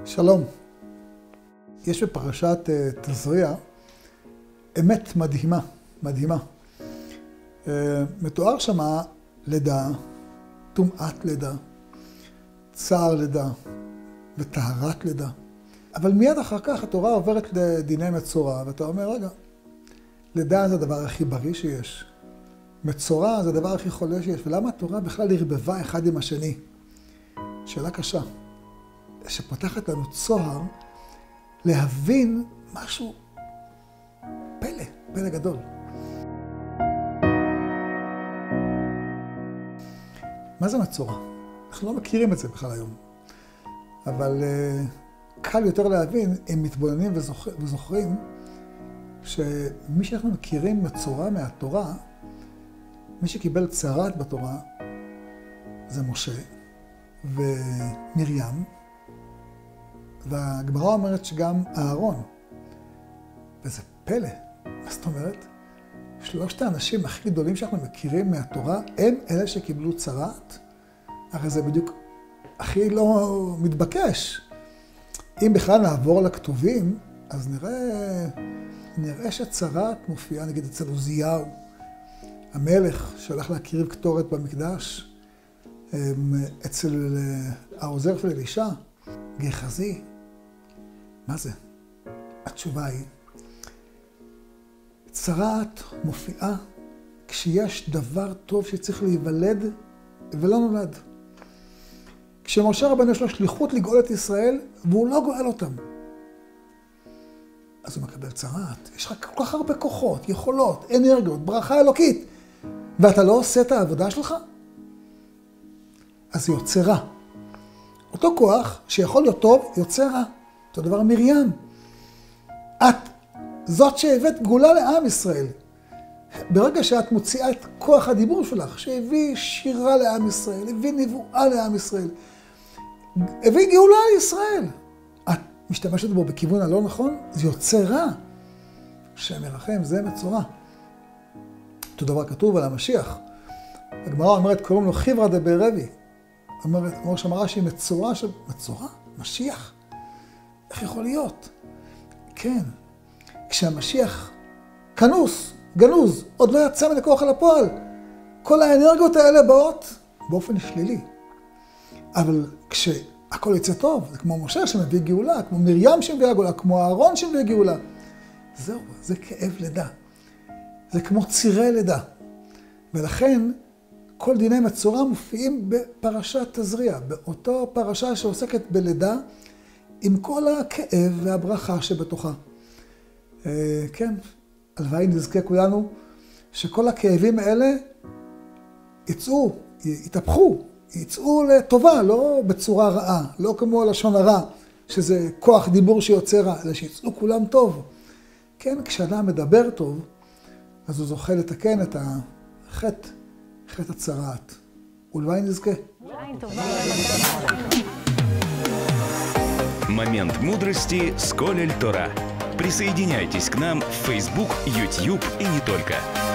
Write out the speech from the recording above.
שלום. יש בפרשת תזריע אמת מדהימה, מדהימה. מתואר שמה לידה, טומאת לידה, צער לידה וטהרת לידה. אבל מיד אחר כך התורה עוברת לדיני מצורע, ואתה אומר, רגע, לידה זה הדבר הכי בריא שיש. מצורע זה הדבר הכי חולה שיש, ולמה התורה בכלל הרבבה אחד עם השני? שאלה קשה, שפותחת לנו צוהר להבין משהו פלא, פלא גדול. מה זה מצורע? אנחנו לא מכירים את זה בכלל היום, אבל קל יותר להבין אם מתבוננים וזוכרים שמי שאנחנו מכירים מצורע מהתורה, מי שקיבל צרת בתורה זה משה ומרים, והגמרא אומרת שגם אהרון. וזה פלא. מה זאת אומרת? שלושת האנשים הכי גדולים שאנחנו מכירים מהתורה, הם אלה שקיבלו צרת. הרי זה בדיוק הכי לא מתבקש. אם בכלל נעבור לכתובים, אז נראה שצרת מופיעה נגיד אצל עוזיהו, המלך שהלך להקריב קטורת במקדש, אצל העוזר של אלישע, גחזי. מה זה? התשובה היא, צרת מופיעה כשיש דבר טוב שצריך להיוולד ולא נולד. כשמשה רבנו יש לו שליחות לגאול את ישראל והוא לא גואל אותם, אז הוא מקבל צרת. יש לך כל כך הרבה כוחות, יכולות, אנרגיות, ברכה אלוקית, ואתה לא עושה את העבודה שלך? אז זה יוצא רע. אותו כוח שיכול להיות טוב, יוצא רע. אותו דבר מרים. את זאת שהבאת גאולה לעם ישראל. ברגע שאת מוציאה את כוח הדיבור שלך, שהביא שירה לעם ישראל, הביא נבואה לעם ישראל, הביא גאולה לישראל, את משתמשת בו בכיוון הלא נכון, זה יוצא רע. השם ירחם, זה מצורע. אותו דבר כתוב על המשיח. הגמרא אומרת, קוראים לו חיברא דברבי. אומר שמראה שהיא מצורע של... מצורע? משיח? איך יכול להיות? כן. כשהמשיח כנוס, גנוז, עוד לא יצא מן הכוח אל הפועל. כל האנרגיות האלה באות באופן שלילי. אבל כשהכל יצא טוב, זה כמו משה שמביא גאולה, כמו מרים שמביא גאולה, כמו אהרון שמביא גאולה. זהו, זה כאב לידה. זה כמו צירי לידה. ולכן כל דיני מצורע מופיעים בפרשת תזריע, באותו פרשה שעוסקת בלידה, עם כל הכאב והברכה שבתוכה. כן, הלוואי נזכה כולנו שכל הכאבים האלה יצאו, יתהפכו, יצאו לטובה, לא בצורה רעה, לא כמו לשון הרע, שזה כוח דיבור שיוצא רע, אלא שיצאו כולם טוב. כן, כשאדם מדבר טוב, אז הוא זוכה לתקן את החטא הצרת. ולוואי נזכה. Момент мудрости с Колель Тора. Присоединяйтесь к нам в Facebook, YouTube и не только.